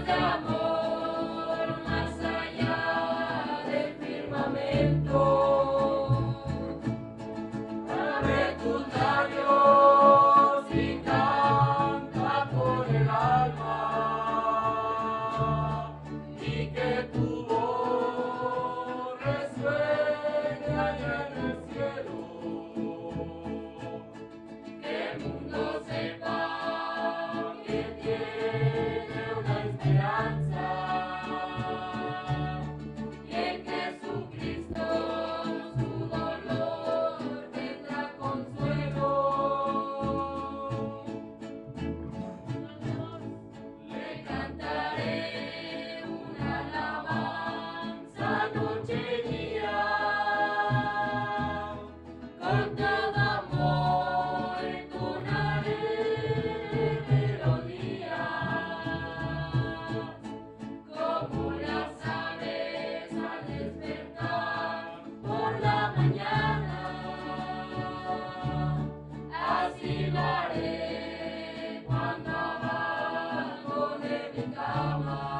de amor más allá del firmamento. Abre tus labios y canta con el alma, y que tu voz resuene allá en el cielo. Que el mundo sepa que tiene una esperanza, y en Jesucristo su dolor tendrá consuelo. Le cantaré una alabanza noche y día, con todo amor entonaré melodías, como las aves al despertar por la mañana. Así lo haré cuando abandone mi cama.